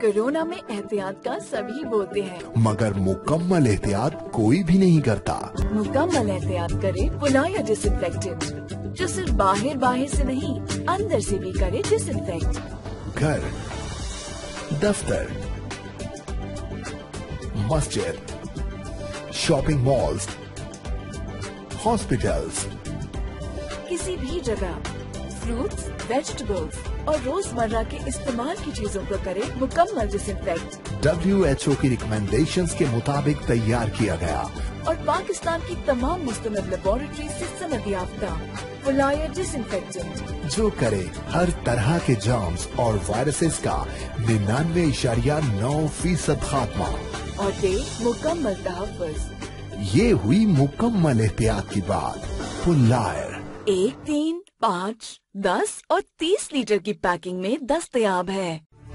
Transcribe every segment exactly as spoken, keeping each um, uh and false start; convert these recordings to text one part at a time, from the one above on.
Corona में एहतियात का सभी बोलते हैं, मगर मुकम्मल एहतियात कोई भी नहीं करता। मुकम्मल एहतियात करे पुलाया डिसइंफेक्टेंट, जो सिर्फ बाहर बाहर से नहीं अंदर से भी करे डिसइंफेक्ट। घर, दफ्तर, मस्जिद, शॉपिंग मॉल्स, हॉस्पिटल्स, किसी भी जगह फ्रूट्स, वेजिटेबल्स और रोजमर्रा के इस्तेमाल की चीजों को करे मुकम्मल डिसइंफेक्ट। डब्ल्यू एच ओ की रिकमेंडेशंस के मुताबिक तैयार किया गया और पाकिस्तान की तमाम मुस्तनद लेबोरेटरी से सनद याफ्ता पुलाया डिसइंफेक्टेंट, जो करे हर तरह के जर्म्स और वायरसेस का निन्यानवे इशारिया नौ फीसद खात्मा और दे मुकम्मल तहफ़्फ़ुज़। ये हुई मुकम्मल एहतियात की बात। पुलायर एक, तीन, पाँच, दस और तीस लीटर की पैकिंग में दस्तयाब है।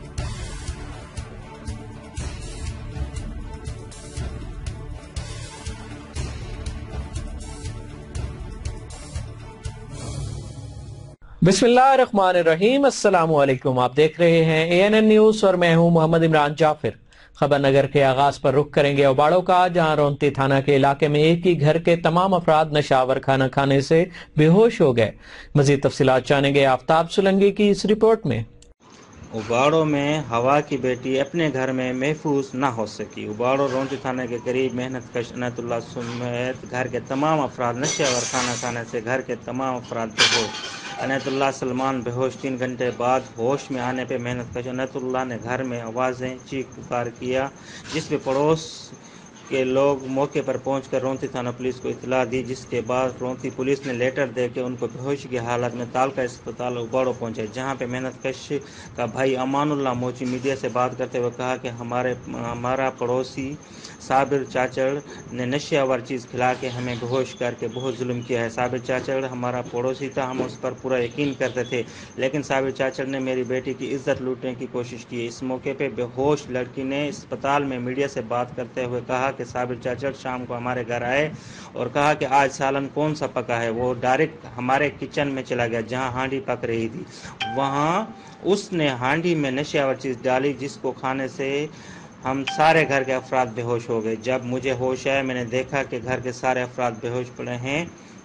बिस्मिल्लाहिर्रहमानिर्रहीम, अस्सलामु अलैकुम। आप देख रहे हैं ए एन एन न्यूज़ और मैं हूं मोहम्मद इमरान जाफिर। खबर नगर के आगाज पर रुख करेंगे उबाड़ों का, जहां रोंती थाना के इलाके में एक ही घर के तमाम अफराद नशावर खाना खाने से बेहोश हो गए। मजीद तफसीलात जानेंगे आफ्ताब सुलंगी की इस रिपोर्ट में। उबाड़ों में हवा की बेटी अपने घर में महफूज न हो सकी। उबाड़ों रोंती थाने के करीब मेहनत कश अनैतुल्लाह समेत घर के तमाम अफराद नशेवर खाना खाने से घर के तमाम अफराद बेहोश। अनैतुल्लाह सलमान बेहोश। तीन घंटे बाद होश में आने पर मेहनत कश अनैतुल्लाह ने घर में आवाज़ें चीख पुकार किया, जिस पे पड़ोस के लोग मौके पर पहुंचकर रोंती थाना पुलिस को इतला दी, जिसके बाद रोंती पुलिस ने लेटर दे के उनको बेहोशी की हालत में तालका अस्पताल उबाड़ो पहुंचे, जहां पे मेहनत कश का भाई अमानुल्लाह मोची मीडिया से बात करते हुए कहा कि हमारे हमारा पड़ोसी साबिर चाचड़ ने नशेवर चीज़ खिला के हमें बेहोश करके बहुत जुल्म किया है। साबिर चाचड़ हमारा पड़ोसी था, हम उस पर पूरा यकीन करते थे, लेकिन साबिर चाचड़ ने मेरी बेटी की इज्जत लूटने की कोशिश की। इस मौके पे बेहोश लड़की ने अस्पताल में मीडिया से बात करते हुए कहा कि साबिर चाचड़ शाम को हमारे घर आए और कहा कि आज सालन कौन सा पका है। वो डायरेक्ट हमारे किचन में चला गया जहां हांडी पक रही थी। वहां उसने हांडी में नशेवर चीज़ डाली, जिसको खाने से हम सारे घर के अफराद बेहोश हो गए। जब मुझे होश आया, मैंने देखा कि घर के सारे अफराद बेहोश पड़े हैं।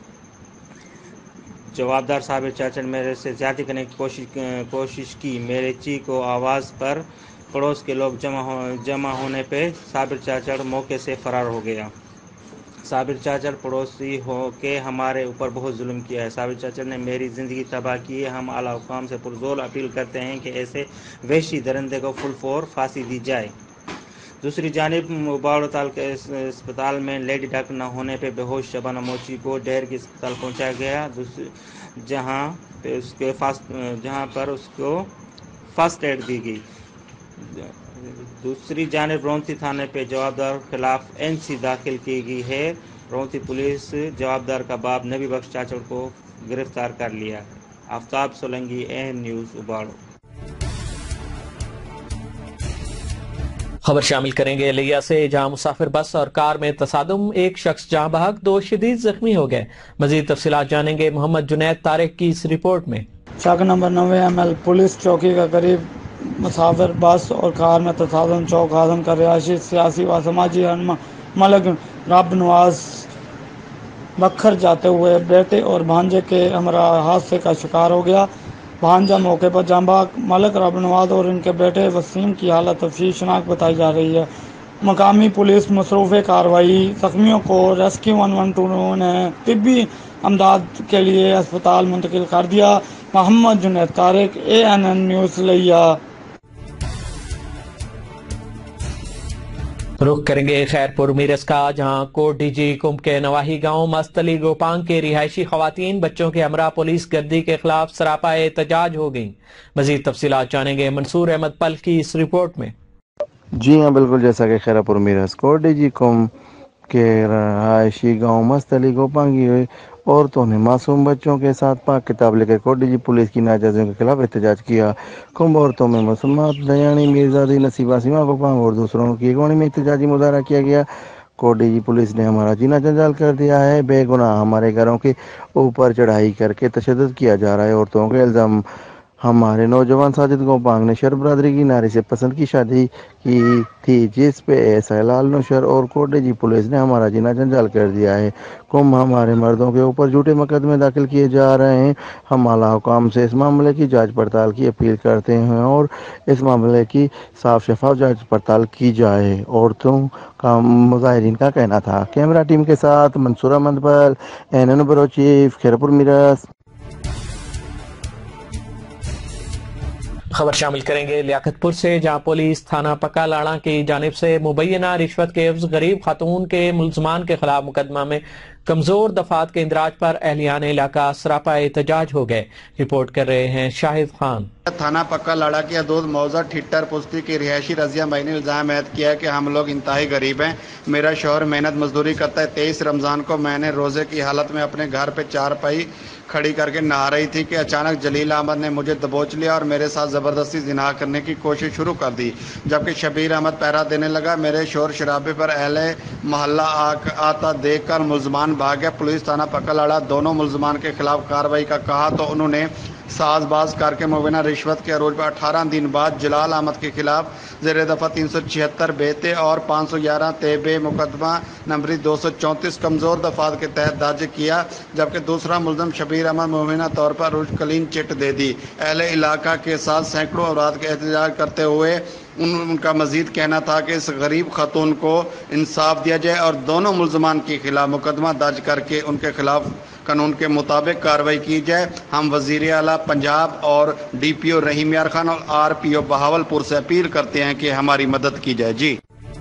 जवाबदार साबिर चाचड़ मेरे से ज्यादा करने की कोशिश कोशिश की। मेरे चीख को आवाज़ पर पड़ोस के लोग जमा हो जमा होने पे साबिर चाचड़ मौके से फरार हो गया। साबिर चाचड़ पड़ोसी हो के हमारे ऊपर बहुत जुल्म किया है। साबिर चाचड़ ने मेरी ज़िंदगी तबाह की है। हम आला हुकाम से पुरजोर अपील करते हैं कि ऐसे वहशी दरिंदे को फुल फोर फांसी दी जाए। दूसरी जानिब उबाड़ो ताल के अस्पताल में लेडी डॉक्टर न होने पर बेहोश शबाना मोची को डेर के अस्पताल पहुंचाया गया, जहां पे उसके फास्ट जहां पर उसको फर्स्ट एड दी गई। दूसरी जानिब रोंती थाने पे जवाबदार खिलाफ एन सी दाखिल की गई है। रोंती पुलिस जवाबदार का बाप नबी बख्श चाचड़ को गिरफ्तार कर लिया है। Aftab Solangi, N news, Ubauro. खबर शामिल करेंगे लिया से, जहां मुसाफिर बस और कार में तसादुम, एक शख्स जहां बहक, दो शदीद जख्मी हो गए। मजीद तफसीलात जानेंगे मोहम्मद जुनैद तारिक की इस रिपोर्ट में। चौक नंबर नब्बे एम एल पुलिस चौकी का करीब मुसाफिर बस और कार में तसादुम चौक आजम का रिहायशी सियासी व समाजी रहनुमा मलक रब नवाज बखर जाते हुए बेटे और भांजे के हमरा हादसे का शिकार हो गया। भांजा मौके पर जांबाग, मलक रब नवाज और इनके बेटे वसीम की हालत तफ्तीशनाक बताई जा रही है। मकामी पुलिस मसरूफ़ कार्रवाई, जख्मियों को रेस्क्यू वन वन टू ने तिब्बी अमदाद के लिए अस्पताल मुंतकिल कर दिया। Muhammad Junaid Tariq, A N N news, Layyah. रुख करेंगे खैरपुर मीरस का, जहां कोट डी जी कुंभ के नवाही गांव मस्तली गोपांग के रिहायशी खवातीन बच्चों के हमरा पुलिस गर्दी के खिलाफ सरापा एहतजाज हो गई। मजीद तफसीलात जानेंगे मंसूर अहमद पल की इस रिपोर्ट में। जी हाँ, बिल्कुल जैसा कि खैरपुर मीरस कोट डी जी कुंभ के रिहायशी गाँव मस्तली गोपांग की औरतों ने मासूम बच्चों के साथ पाक किताब लेकर कोट डी जी पुलिस की नाजायजियों के खिलाफ एहतजाज किया। कुंभ औरतों में मसूमात दयानी मीरजादी नसीबा सीमा गोपांग और दूसरों की अगवानी में एहतजाजी मुजाहरा किया गया। कोट डी जी पुलिस ने हमारा जीना जंजाल कर दिया है, बेगुनाह हमारे घरों के ऊपर चढ़ाई करके तशद्दुद किया जा रहा है। औरतों के इल्ज़ाम ہمارے نوجوان ساجد گوپانگ نے شر برادری کی ناری سے پسند کی شادی کی تھی، جس پہ ایس آئی لال نوشر اور کوٹے جی پولیس نے ہمارا جینا جنجال کر دیا ہے۔ کم ہمارے مردوں کے اوپر جھوٹے مقدمے داخل کیے جا رہے ہیں۔ ہم اعلیٰ حکام سے اس معاملے کی جانچ پڑتال کی اپیل کرتے ہیں اور اس معاملے کی صاف شفاف جانچ پڑتال کی جائے۔ عورتوں کا مظاہرین کا کہنا تھا۔ کیمرہ ٹیم کے ساتھ منصور احمد بل، N N bureau chief, Khairpur Mirs. خبر شامل کریں گے لیاقت پور سے، جہاں پولیس تھانہ پکا لاڑا کی جانب سے مبینہ رشوت کے عوض غریب خاتون کے ملزمان کے خلاف مقدمہ میں کمزور دفعات کے اندراج پر اہلیان علاقہ سراپا احتجاج ہو گئے۔ رپورٹ کر رہے ہیں شاہد خان۔ تھانہ پکا لاڑا کی حدود موضع ٹھٹر پستی کی رہائشی رضیہ بھائی نے الزام عائد کیا ہے کہ ہم لوگ انتہائی غریب ہیں۔ میرا شوہر محنت مزدوری کرتا ہے۔ تیئیس رمضان کو میں نے روزے کی حالت میں اپنے گھر پہ چارپائی کھڑی کر کے نہا رہی تھی کہ اچانک جلیل احمد نے مجھے دبوچ لیا اور میرے ساتھ زبردستی زنا کرنے کی کوشش شروع کر دی، جبکہ شبیر احمد پہرا دینے لگا۔ میرے شوہر شرابے پر اہل محلہ آتا دیکھ کر ملزمان بھاگ گئے۔ پولیس تھانہ پکا لاڑا دونوں ملزمان کے خلاف کارروائی کا کہا تو انہوں نے ساز باز کر کے مبینہ رشوت کے عروج پر اٹھارہ دن بعد جلال احمد کے خلاف زیر دفعہ تین سو چھہتر بیتے اور پانچ سو گیارہ تیبے مقدمہ نمبری دو سو چونتیس کمزور دفعات کے تحت درج کیا، جبکہ دوسرا ملزم شبیر احمد مبینہ طور پر عروج کلین چٹ دے دی۔ اہل علاقہ کے ساتھ سینکڑوں افراد کے احتجاج کرتے ہوئے ان کا مزید کہنا تھا کہ اس غریب خاتون کو انصاف دیا جائے اور دونوں ملزمان کے خلاف مقدمہ درج کر کے ان کے خلاف قانون کے مطابق کارروائی کی جائے۔ ہم وزیر اعلیٰ پنجاب اور ڈی پی او رحیم یار خان اور آر پی او بہاول پور سے اپیل کرتے ہیں کہ ہماری مدد کی جائے۔ جی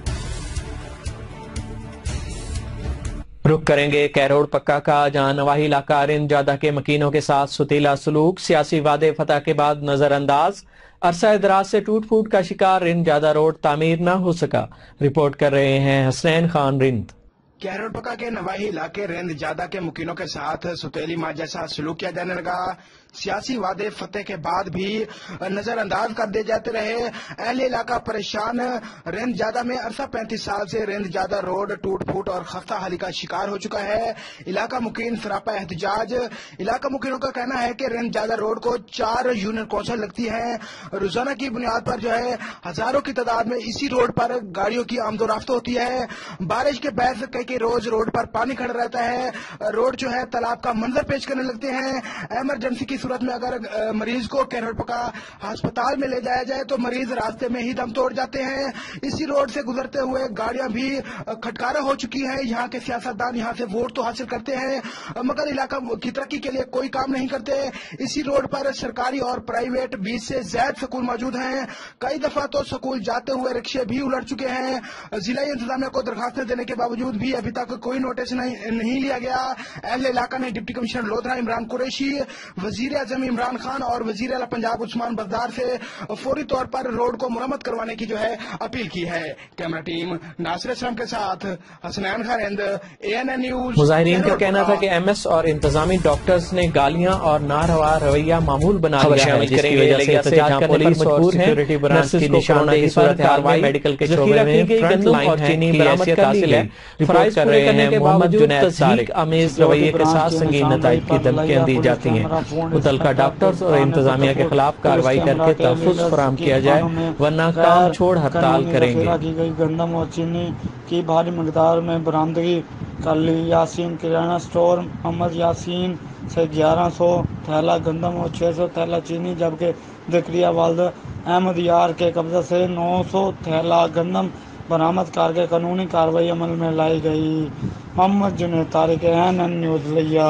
رخ کریں گے کیروڑ پکا کا، جہاں نواحی علاقہ رند جادہ کے مکینوں کے ساتھ ستیلا سلوک، سیاسی وعدے فتح کے بعد نظر انداز، عرصہ دراز سے ٹوٹ پھوٹ کا شکار رند جادہ روڈ تعمیر نہ ہو سکا۔ رپورٹ کر رہے ہیں حسنین خان رند۔ کیروڑ پکا کے نواحی علاقے رند جادہ کے مکینوں کے ساتھ ستیلی ماں جیسا سلوک کیا جانے لگا۔ سیاسی وعدے فتح کے بعد بھی نظر انداز کر دیے جاتے رہے۔ اہل علاقہ پریشان۔ رند جادہ میں عرصہ پینتیس سال سے رند جادہ روڈ ٹوٹ پھوٹ اور خستہ حالی کا شکار ہو چکا ہے۔ علاقہ مکین سراپا احتجاج۔ علاقہ مکینوں کا کہنا ہے کہ رند جادہ روڈ کو چار یونین کونسل لگتی ہیں۔ روزانہ کی بنیاد پر جو ہے ہزاروں کی تعداد میں اسی روڈ پر گاڑیوں کی آمد و رفت ہوتی ہے۔ بارش کے باعث کئی کئی روز روڈ پر پانی کھڑا رہتا ہے۔ روڈ جو ہے تالاب کا منظر پیش کرنے لگتے ہیں۔ ایمرجنسی کی صورت میں اگر مریض کو کیروڑ پکا ہسپتال میں لے جایا جائے تو مریض راستے میں ہی دم توڑ جاتے ہیں۔ اسی روڈ سے گزرتے ہوئے گاڑیاں بھی کھٹکارا ہو چکی ہیں۔ یہاں کے سیاستدان یہاں سے ووٹ تو حاصل کرتے ہیں مگر علاقہ کی ترقی کے لیے کوئی کام نہیں کرتے۔ اسی روڈ پر سرکاری اور پرائیویٹ بیس سے زائد سکول موجود ہیں۔ کئی دفعہ تو سکول جاتے ہوئے رکشے بھی الٹ چکے ہیں۔ ضلعی انتظامیہ کو درخواستیں دینے کے باوجود بھی ابھی تک کوئی نوٹس نہیں لیا گیا۔ اہل علاقہ نے ڈپٹی کمشنر لودھرا عمران قریشی، وزیر اعظم عمران خان اور وزیر اعلیٰ پنجاب عثمان بزدار سے فوری طور پر روڈ کو مرمت کروانے کی جو ہے اپیل کی ہے۔ کیمرہ ٹیم ناصر اسلام کے ساتھ Hasnain Khan, A N N news. مظاہرین کا کہنا تھا کہ ایم ایس اور انتظامی ڈاکٹرز نے گالیاں اور ناروا رویہ معمول بنا لیا ہے، جس کی وجہ سے احتجاج کرنے پر مجبور ہیں۔ سیکورٹی برانچ کی نشاندہی صورت حال میڈیکل کے شعبے میں فرنٹ لائن ہے کی حیثیت حاصل ہے۔ فرائض کر رہے ہیں محمد جنید طارق۔ امیز رویے کے ساتھ سنگین نتائج کی دھمکیاں دی جاتی ہیں۔ متعلقہ ڈاکٹرز اور انتظامیہ کے خلاف کارروائی کر کے تحفظ فراہم کیا جائے ورنہ کام چھوڑ ہڑتال کریں گے۔ کی گئی گندم اور چینی کی بھاری مقدار میں برآمدگی کر لی۔ یاسین کرانہ سٹور محمد یاسین سے گیارہ سو تھیلا گندم اور چھ سو تھیلا چینی، جبکہ ذکریہ والد احمد یار کے قبضہ سے نو سو تھیلا گندم برآمد کر کے قانونی کارروائی عمل میں لائی گئی۔ Muhammad Junaid Tariq, A N N news Layyah.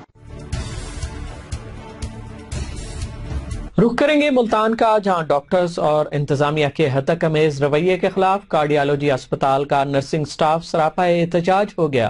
رخ کریں گے ملتان کا، جہاں ڈاکٹرز اور انتظامیہ کے ہتک امیز رویے کے خلاف کارڈیالوجی اسپتال کا نرسنگ سٹاف سراپا احتجاج ہو گیا۔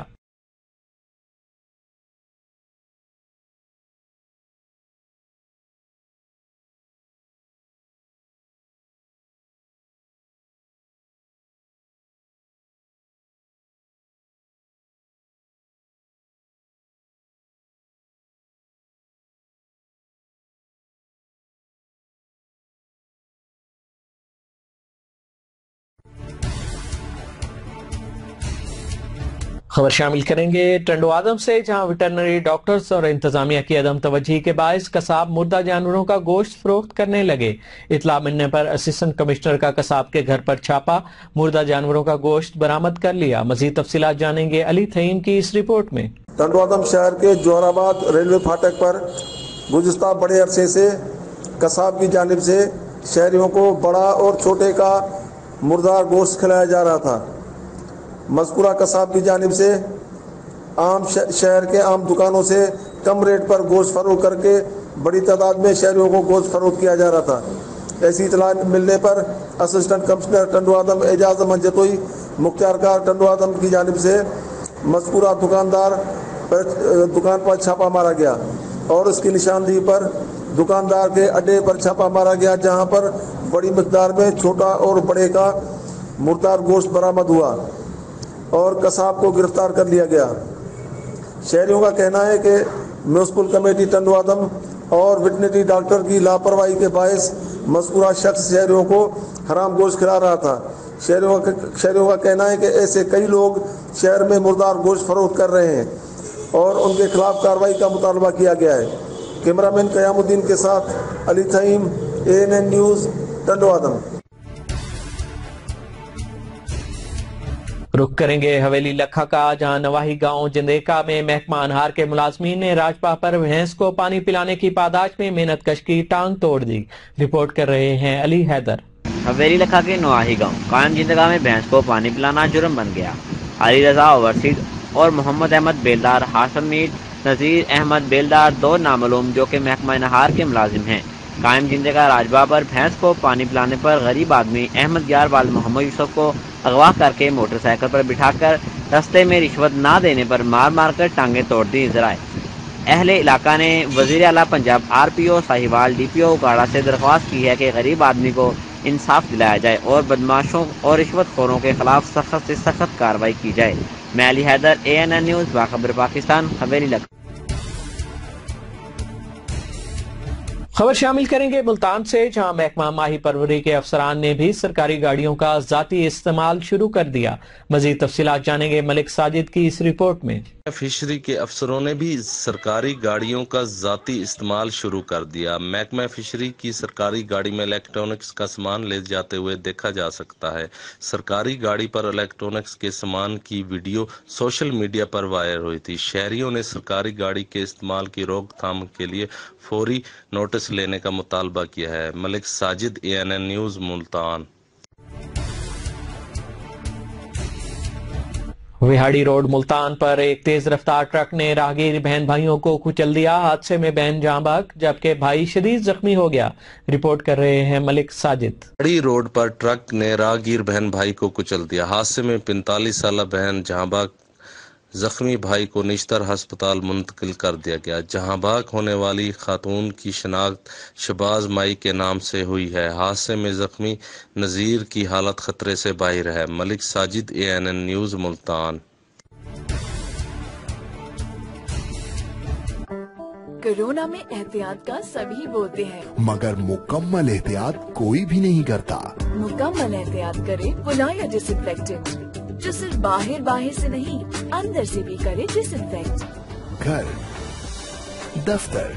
خبر شامل کریں گے ٹنڈو آدم سے، جہاں ویٹرنری ڈاکٹرز اور انتظامیہ کی عدم توجہی کے باعث قصاب مردہ جانوروں کا گوشت فروخت کرنے لگے۔ اطلاع ملنے پر اسسٹنٹ کمشنر کا قصاب کے گھر پر چھاپا، مردہ جانوروں کا گوشت برآمد کر لیا۔ مزید تفصیلات جانیں گے علی تھیم کی اس رپورٹ میں۔ ٹنڈو آدم شہر کے جوہر آباد ریلوے پھاٹک پر گزشتہ بڑے عرصے سے قصاب کی جانب سے شہریوں کو بڑا اور چھوٹے کا مردار گوشت کھلایا جا رہا تھا۔ مذکورہ قصاب کی جانب سے عام شہر کے عام دکانوں سے کم ریٹ پر گوشت فروخت کر کے بڑی تعداد میں شہریوں کو گوشت فروخت کیا جا رہا تھا۔ ایسی اطلاع ملنے پر اسسٹنٹ کمشنر ٹنڈو آدم اعجاز احمد جتوئی مختار کار ٹنڈو آدم کی جانب سے مذکورہ دکاندار پر دکان پر چھاپا مارا گیا اور اس کی نشاندہی پر دکاندار کے اڈے پر چھاپا مارا گیا، جہاں پر بڑی مقدار میں چھوٹا اور بڑے کا مردار گوشت برآمد ہوا اور قصاب کو گرفتار کر لیا گیا۔ شہریوں کا کہنا ہے کہ میونسپل کمیٹی ٹنڈو آدم اور ویٹرنری ڈاکٹر کی لاپرواہی کے باعث مذکورہ شخص شہریوں کو حرام گوشت کھلا رہا تھا۔ شہریوں کا شہریوں کا کہنا ہے کہ ایسے کئی لوگ شہر میں مردار گوشت فروخت کر رہے ہیں اور ان کے خلاف کارروائی کا مطالبہ کیا گیا ہے۔ کیمرہ مین قیام الدین کے ساتھ Ali Theem, A N N news, Tando Adam. رخ کریں گے حویلی لکھا کا، جہاں نواحی گاؤں جندیکا میں محکمہ انہار کے ملازمین نے راجپا پر بھینس کو پانی پلانے کی پاداش میں محنت کش کی ٹانگ توڑ دی۔ رپورٹ کر رہے ہیں علی حیدر۔ حویلی لکھا کے نواحی گاؤں قائم جندگا میں بھینس کو پانی پلانا جرم بن گیا۔ علی رضا اوورسیز اور محمد احمد بیلدار ہاشم میر نذیر احمد بیلدار دو نامعلوم جو کہ محکمہ انہار کے ملازم ہیں، قائم جندگا راجبا پر بھینس کو پانی پلانے پر غریب آدمی احمد یار والد محمد یوسف کو اغوا کر کے موٹر سائیکل پر بٹھا کر رستے میں رشوت نہ دینے پر مار مار کر ٹانگیں توڑ دی۔ ذرائع اہل علاقہ نے وزیر اعلیٰ Punjab R P O Sahiwal D P O اگاڑا سے درخواست کی ہے کہ غریب آدمی کو انصاف دلایا جائے اور بدماشوں اور رشوت خوروں کے خلاف سخت سے سخت کارروائی کی جائے۔ میں Ali Haider, A N N news, باخبر پاکستان، حویلی لکھا۔ خبر شامل کریں گے ملتان سے، جہاں محکمہ ماہی پروری کے افسران نے بھی سرکاری گاڑیوں کا ذاتی استعمال شروع کر دیا۔ مزید تفصیلات جانیں گے ملک ساجد کی اس رپورٹ میں۔ فشری کے افسروں نے بھی سرکاری گاڑیوں کا ذاتی استعمال شروع کر دیا۔ محکمہ فشری کی سرکاری گاڑی میں الیکٹرانکس کا سامان لے جاتے ہوئے دیکھا جا سکتا ہے۔ سرکاری گاڑی پر الیکٹرانکس کے سامان کی ویڈیو سوشل میڈیا پر وائرل ہوئی تھی۔ شہریوں نے سرکاری گاڑی کے استعمال کی روک تھام کے لیے فوری نوٹس لینے کا مطالبہ کیا ہے۔ Malik Sajid, A N N news, Multan. Vehari road Multan پر ایک تیز رفتار ٹرک نے راہگیر بہن بھائیوں کو کچل دیا۔ حادثے میں بہن جاں بحق جبکہ بھائی شدید زخمی ہو گیا۔ رپورٹ کر رہے ہیں ملک ساجد۔ وہاڑی روڈ پر ٹرک نے راہگیر بہن بھائی کو کچل دیا۔ حادثے میں پینتالیس سالہ بہن جہاں بحق زخمی بھائی کو نشتر ہسپتال منتقل کر دیا گیا۔ جہاں بحق ہونے والی خاتون کی شناخت شباز مائی کے نام سے ہوئی ہے۔ حادثے میں زخمی نذیر کی حالت خطرے سے باہر ہے۔ Malik Sajid, A N N news, Multan. Corona میں احتیاط کا سبھی بولتے ہیں، مگر مکمل احتیاط کوئی بھی نہیں کرتا۔ مکمل احتیاط کرے پلایا ڈس انفیکٹنٹ، جو صرف باہر باہر سے نہیں اندر سے بھی کرے ڈس انفیکٹ۔ گھر، دفتر،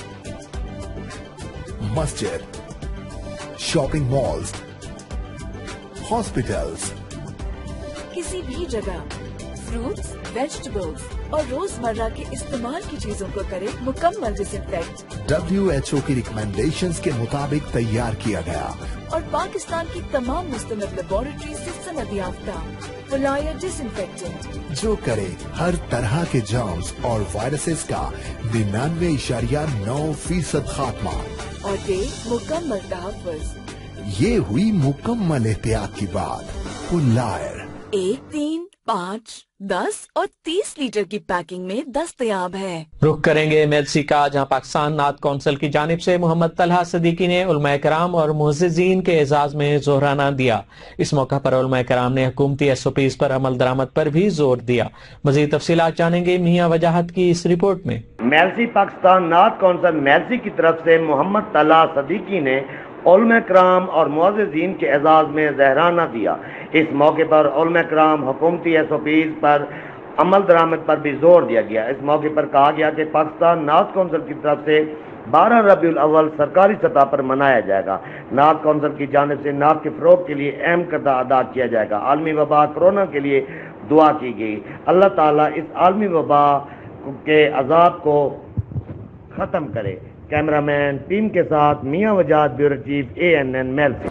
مسجد، شاپنگ مالز، ہاسپٹلز، کسی بھی جگہ فروٹس، ویجیٹیبلز اور روزمرہ کے استعمال کی چیزوں کو کرے مکمل disinfect. W H O کی ریکمینڈیشنز کے مطابق تیار کیا گیا اور پاکستان کی تمام مستند لیبارٹری سے سند یافتہ فلایا ڈس انفیکٹنٹ، جو کرے ہر طرح کے جرمز اور وائرسز کا ننانوے اشاریہ نو فیصد خاتمہ اور دے مکمل تحفظ۔ یہ ہوئی مکمل احتیاط کی بات۔ پلائر ایک تین پانچ دس اور تیس لیٹر کی پیکنگ میں دستیاب ہے۔ رخ کریں گے میلسی کا، جہاں پاکستان نعت کونسل کی جانب سے محمد طلحہ صدیقی نے علماء کرام اور معززین کے اعزاز میں زہرانہ دیا۔ اس موقع پر علماء کرام نے حکومتی ایس او پیز پر عمل درآمد پر بھی زور دیا۔ مزید تفصیلات جانیں گے میاں وجاہت کی اس رپورٹ میں۔ میلسی پاکستان نعت کونسل میلسی کی طرف سے محمد طلحہ صدیقی نے علماء کرام اور معززین کے اعزاز میں زہرانہ دیا۔ اس موقع پر علماء کرام حکومتی ایس او پیز پر عمل درآمد پر بھی زور دیا گیا۔ اس موقع پر کہا گیا کہ پاکستان نعت کونسل کی طرف سے بارہ ربیع الاول سرکاری سطح پر منایا جائے گا۔ نعت کونسل کی جانب سے نعت کے فروغ کے لیے اہم کردار ادا کیا جائے گا۔ عالمی وبا کرونا کے لیے دعا کی گئی۔ اللہ تعالیٰ اس عالمی وبا کے عذاب کو ختم کرے۔ کیمرہ مین ٹیم کے ساتھ Mian Wajad, bureau chief A N N میل سے۔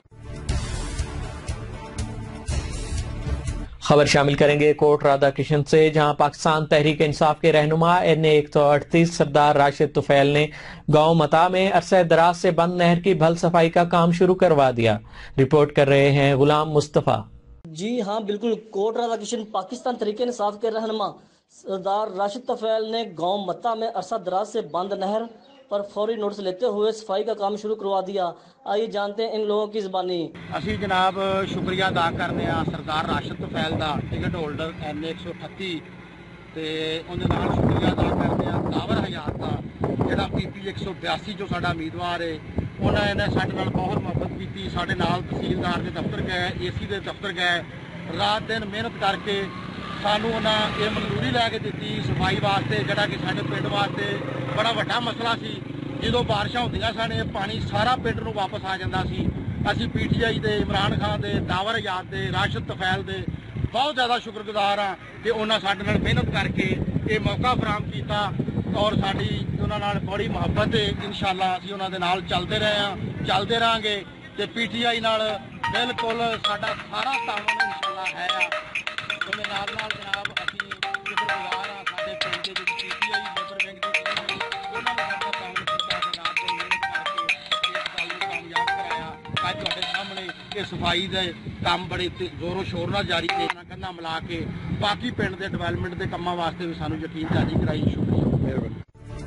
خبر شامل کریں گے کوٹ رادھا کرشن سے، جہاں پاکستان تحریک انصاف کے رہنما این اے ایک سو اڑتیس سردار راشد طفیل نے گاؤں متا میں عرصہ دراز سے بند نہر کی بھل صفائی کا کام شروع کروا دیا۔ رپورٹ کر رہے ہیں غلام مصطفیٰ۔ جی ہاں بالکل، کوٹ رادھا کرشن پاکستان تحریک انصاف کے رہنما سردار راشد طفیل نے گاؤں متا میں عرصہ دراز سے بند نہر پر فوری نوٹس لیتے ہوئے صفائی کا کام شروع کروا دیا۔ آئیے جانتے ہیں ان لوگوں کی زبانی۔ اسی جناب شکریہ ادا کرنے ہاں سردار راشد طفیل دا ٹکٹ ہولڈر این ایک سو اٹھتی تے اندر نال شکریہ ادا کرنے ہاں داور حیات دا جڑا پی پی ایک سو بیاسی جو ساڈا امیدوار ہے، انہوں نے ساڈے نال بہت محبت کی۔ ساڈے نال تحصیلدار کے دفتر گئے، اے سی دے دفتر گئے، رات دن محنت کر کے سانو انہاں یہ منظوری لے کے دیتی صفائی واسطے، جڑا کہ ساڈے پنڈ واسطے بڑا وڈا مسئلہ سی۔ جدو بارشاں ہوندیاں سن پانی سارا پنڈ نو واپس آ جاتا سی۔ اسی پی ٹی آئی دے، عمران خان دے، داور حیات دے، راشد طفیل دے بہت زیادہ شکر گزار ہاں کہ انہاں ساڈے نال محنت کر کے یہ موقع فراہم کیتا اور ساری انہاں نال بڑی محبت ہے۔ انشاءاللہ اسی انہاں دے نال چلتے رہے ہاں، چلتے رہاں گے تے پی ٹی آئی نال بالکل ساڈا سارا تعاون انشاءاللہ ہے۔ انہاں نال نال جناب اسی شکر گزار ہاں ساڈے پنڈ دے وچ P T I labour bank دی ٹیم انہاں نے ساڈا تعاون کیتا تے رات دن محنت کر کے اس گل نوں کامیاب کرایا۔ اج تہاڈے سامنے یہ صفائی دے کام بڑے زور و شور نال جاری نے، کنھا ملا کے باقی پنڈ دے ڈیولپمنٹ دے کاماں واسطے بھی سانو یقین جاری کرائی۔ شکریہ، مہربانی۔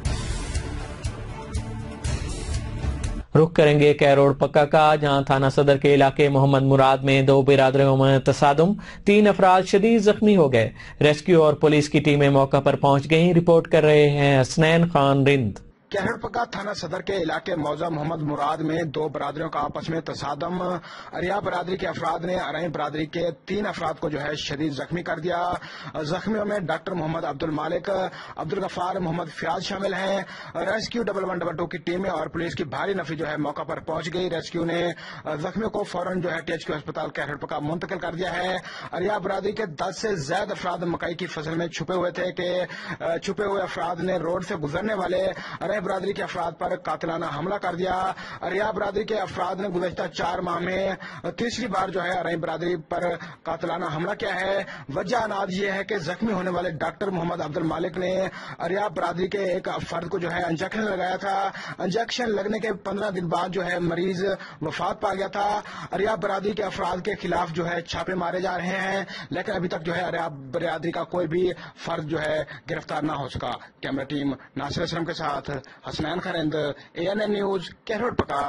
رخ کریں گے کیروڑ پکا کا، جہاں تھانہ صدر کے علاقے محمد مراد میں دو برادریوں میں تصادم، تین افراد شدید زخمی ہو گئے۔ ریسکیو اور پولیس کی ٹیمیں موقع پر پہنچ گئیں۔ رپورٹ کر رہے ہیں حسنین خان رند۔ کیروڑ پکا تھانہ صدر کے علاقے موضع محمد مراد میں دو برادریوں کا آپس میں تصادم، اریا برادری کے افراد نے ارائیں برادری کے تین افراد کو جو ہے شدید زخمی کر دیا۔ زخمیوں میں ڈاکٹر محمد عبد المالک، عبد الغفار، محمد فیاض شامل ہیں۔ Rescue double one double two کی ٹیمیں اور پولیس کی بھاری نفری جو ہے موقع پر پہنچ گئی۔ ریسکیو نے زخمیوں کو فوراً جو ہے ٹی ایچ کیو ہسپتال کیروڑ پکا منتقل کر دیا ہے۔ اریا برادری کے دس سے زائد افراد مکئی کی فصل میں چھپے ہوئے تھے کہ چھپے ہوئے افراد نے روڈ سے گزرنے والے اریا برادری کے افراد پر قاتلانہ حملہ کر دیا۔ اریا برادری کے افراد نے گزشتہ چار ماہ میں تیسری بار جو ہے اریا برادری پر قاتلانہ حملہ کیا ہے۔ وجہ اناج یہ ہے کہ زخمی ہونے والے ڈاکٹر محمد عبد المالک نے اریا برادری کے ایک فرد کو جو ہے انجیکشن لگایا تھا۔ انجیکشن لگنے کے پندرہ دن بعد جو ہے مریض وفات پا گیا تھا۔ اریا برادری کے افراد کے خلاف جو ہے چھاپے مارے جا رہے ہیں، لیکن ابھی تک جو ہے اریا برادری کا کوئی بھی فرد جو ہے گرفتار نہ ہو سکا۔ کیمرہ ٹیم ناصر اسلم کے ساتھ حسنین خرند، A N N news, Karor Pacca.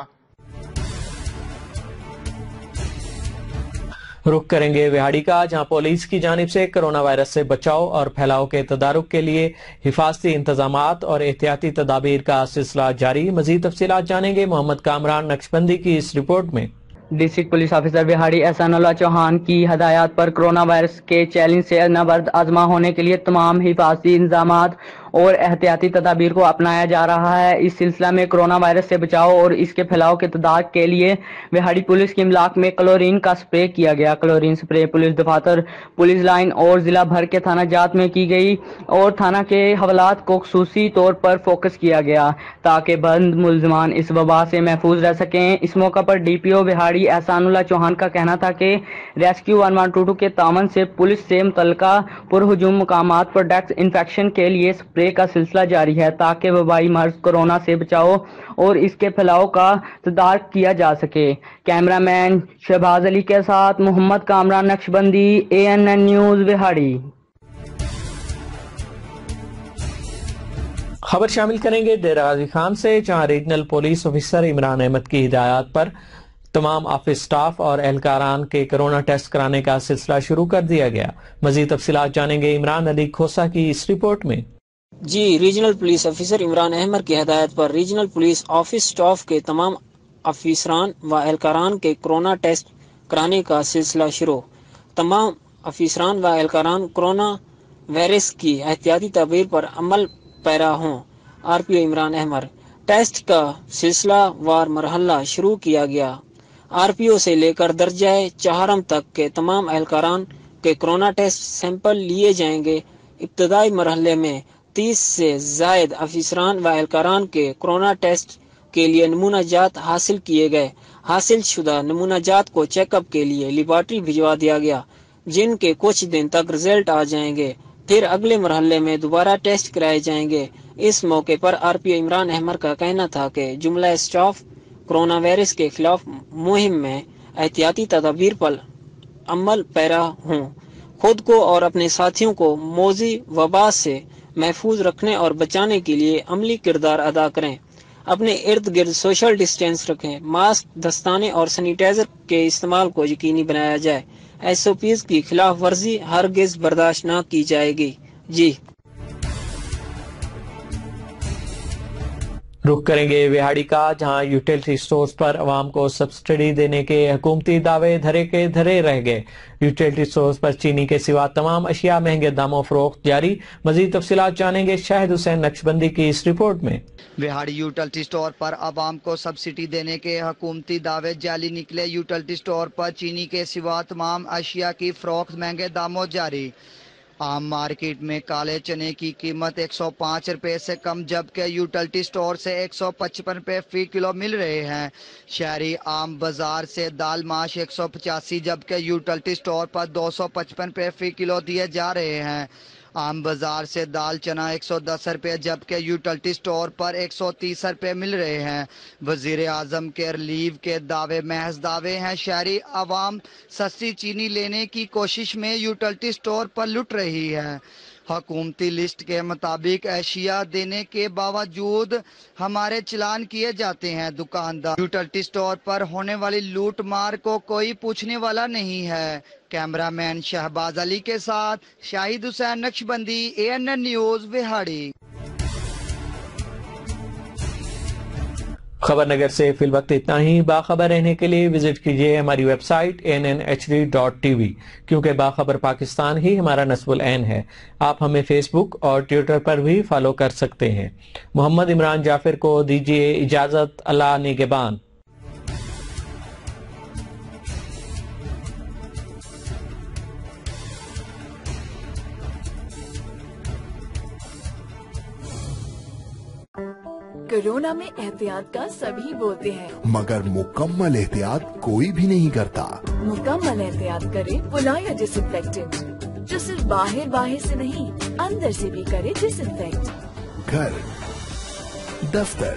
رخ کریں گے وہاڑی کا، جہاں پولیس کی جانب سے کرونا وائرس سے بچاؤ اور پھیلاؤ کے تدارک کے لیے حفاظتی انتظامات اور احتیاطی تدابیر کا سلسلہ جاری۔ مزید تفصیلات جانیں گے محمد کامران نقشبندی کی اس رپورٹ میں۔ ڈسٹرکٹ پولیس آفیسر بہاڑی احسان اللہ چوہان کی ہدایات پر کرونا وائرس کے چیلنج سے نبرد آزما ہونے کے لیے تمام حفاظتی انتظامات اور احتیاطی تدابیر کو اپنایا جا رہا ہے۔ اس سلسلہ میں کرونا وائرس سے بچاؤ اور اس کے پھیلاؤ کے تدارک کے لیے بہاڑی پولیس کے املاک میں کلورین کا سپرے کیا گیا۔ کلورین سپرے پولیس دفاتر، پولیس لائن اور ضلع بھر کے تھانہ جات میں کی گئی اور تھانہ کے حوالات کو خصوصی طور پر فوکس کیا گیا تاکہ بند ملزمان اس وبا سے محفوظ رہ سکیں۔ اس موقع پر ڈی پی او بہاڑی احسان اللہ چوہان کا کہنا تھا کہ rescue one one two two کے تعاون سے پولیس سے متعلقہ پرہجوم مقامات پر ڈیکس انفیکشن کے لیے سپرے کا سلسلہ جاری ہے تاکہ وبائی مرض کورونا سے بچاؤ اور اس کے پھیلاؤ کا تدارک کیا جا سکے۔ کیمرہ مین شہباز علی کے ساتھ Muhammad Kamran Naqshbandi, A N N news بہاڑی۔ خبر شامل کریں گے ڈیرہ غازی خان سے، جہاں regional police officer Imran Ahmed کی ہدایات پر تمام آفس سٹاف اور اہلکاران کے کرونا ٹیسٹ کرانے کا سلسلہ شروع کر دیا گیا۔ مزید تفصیلات جانیں گے عمران علی کھوسا کی اس رپورٹ میں۔ جی regional police officer Imran Ahmed کی ہدایت پر ریجنل پولیس آفس سٹاف کے تمام افسران و اہلکاران کے کرونا ٹیسٹ کرانے کا سلسلہ شروع۔ تمام افسران و اہلکاران کرونا वायरस की एहतियाती तदबीर पर अमल पैरा हों। R P O Imran Ahmed. Test का सिलसिला वार मरहला शुरू किया गया। आर पी ओ से लेकर दर्जाए चहारम तक के तमाम एहलकारान के कोरोना टेस्ट सैंपल लिए जाएंगे। इब्तदाई मरहले में तीस से जायद अफसरान व एहलकारान के कोरोना टेस्ट के लिए नमूना जात हासिल किए गए। हासिल शुदा नमूना जात को चेकअप के लिए लेबॉर्ट्री भिजवा दिया गया, जिनके कुछ दिन तक रिजल्ट आ जाएंगे। फिर अगले मरहले में दोबारा टेस्ट कराए जाएंगे। इस मौके पर R P O Imran Ahmed का कहना था कि जुमला स्टाफ कोरोना वायरस के खिलाफ मुहिम में एहतियाती तदबीर पर अमल पैरा हों, खुद को और अपने साथियों को मौजी वबा से महफूज रखने और बचाने के लिए अमली किरदार अदा करें। अपने इर्द गिर्द सोशल डिस्टेंस रखें। मास्क, दस्ताने और सैनिटाइजर के इस्तेमाल को यकीनी बनाया जाए। एस ओ पीज़ की खिलाफ वर्जी हरगिज बर्दाश्त न की जाएगी। जी रुख करेंगे विहाड़ी का, जहां यूटिलिटी स्टोर्स पर अवाम को सब्सिडी देने के हुकूमती दावे धरे के धरे रह गए। यूटिलिटी स्टोर्स पर चीनी के सिवा तमाम अशिया महंगे दामों फरोख्त जारी। मजीद तफसीलात जानेंगे शाहिद हुसैन नक्शबंदी की इस रिपोर्ट में। विहाड़ी यूटिलिटी स्टोर पर अवाम को सब्सिडी देने के हुकूमती दावे जाली निकले। यूटिलिटी स्टोर पर चीनी के सिवा तमाम अशिया की फरोख्त महंगे दामों जारी। आम मार्केट में काले चने की कीमत एक सौ पाँच रुपए से कम, जबकि यूटिलिटी स्टोर से एक सौ पचपन रुपए फी किलो मिल रहे हैं। शहरी आम बाजार से दाल माश एक सौ पचासी, जबकि यूटिलिटी स्टोर पर दो सौ पचपन रुपए फी किलो दिए जा रहे हैं। आम बाजार से दाल चना एक सौ दस रुपये, जबकि यूटिलिटी स्टोर पर एक सौ तीस रुपये मिल रहे हैं। वजीर आजम के रिलीव के दावे महज दावे हैं। शहरी आवाम सस्ती चीनी लेने की कोशिश में यूटिलिटी स्टोर पर लुट रही है। हुकूमती लिस्ट के मुताबिक एशिया देने के बावजूद हमारे चलान किए जाते हैं। दुकानदार यूटिलिटी स्टोर पर होने वाली लूट मार को कोई पूछने वाला नहीं है। कैमरामैन शहबाज अली के साथ Shahid Hussain Naqshbandi, A N N news Vehari. खबर नगर से फिल वक्त इतना ही। बाखबर रहने के लिए विजिट कीजिए हमारी website N N H D dot T V, क्योंकि बाखबर पाकिस्तान ही हमारा नस्बुल ऐन है। आप हमें फेसबुक और ट्विटर पर भी फॉलो कर सकते हैं। मोहम्मद इमरान जाफिर को दीजिए इजाजत। अल्लाह निगहबान। कोरोना में एहतियात का सभी बोलते हैं, मगर मुकम्मल एहतियात कोई भी नहीं करता। मुकम्मल एहतियात करें पुलाया डिसइंफेक्टेंट, जो सिर्फ बाहर बाहर से नहीं अंदर से भी करे डिसइंफेक्ट। घर, दफ्तर,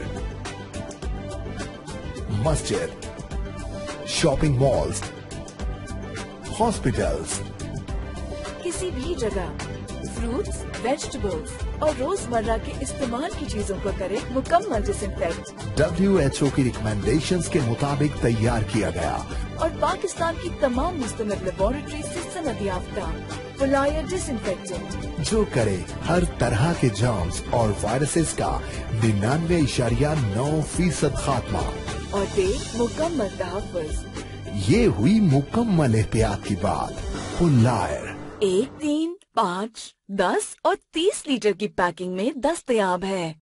मस्जिद, शॉपिंग मॉल्स, हॉस्पिटल्स, किसी भी जगह फ्रूट्स, वेजिटेबल्स और रोजमर्रा के इस्तेमाल की चीजों को करें मुकम्मल डिसइंफेक्ट। डब्ल्यू एच ओ की रिकमेंडेशंस के मुताबिक तैयार किया गया और पाकिस्तान की तमाम मुस्तनद लेबोरेटरी से सनद याफ्ता पुलाया डिसइंफेक्टेंट, जो करे हर तरह के जर्म्स और वायरसेस का निन्यानवे इशारिया नौ फीसद खात्मा और दे मुकम्मल तहफ़्फ़ुज़। ये हुई मुकम्मल एहतियात की बात। पुलायर एक, तीन, पाँच, दस और तीस लीटर की पैकिंग में दस्तयाब है।